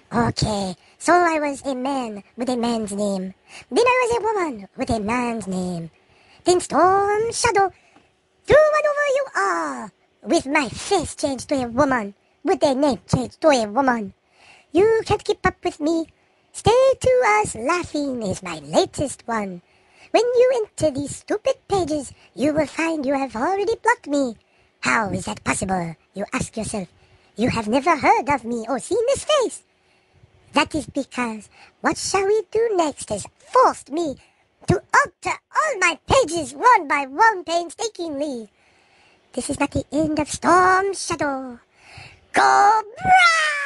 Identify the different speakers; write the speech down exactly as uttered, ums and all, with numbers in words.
Speaker 1: Okay, so I was a man with a man's name. Then I was a woman with a man's name. Then Storm Shadow threw one over you all, with my face changed to a woman, with a name changed to a woman. You can't keep up with me. Stay to us laughing is my latest one. When you enter these stupid pages, you will find you have already blocked me. How is that possible? You ask yourself. You have never heard of me or seen this face. That is because what shall we do next has forced me to alter all my pages one by one painstakingly. This is not the end of Storm Shadow. Cobra!